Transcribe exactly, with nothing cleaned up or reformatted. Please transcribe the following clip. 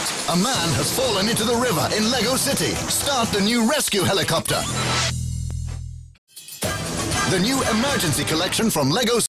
A man has fallen into the river in Lego City. Start the new rescue helicopter. The new emergency collection from Lego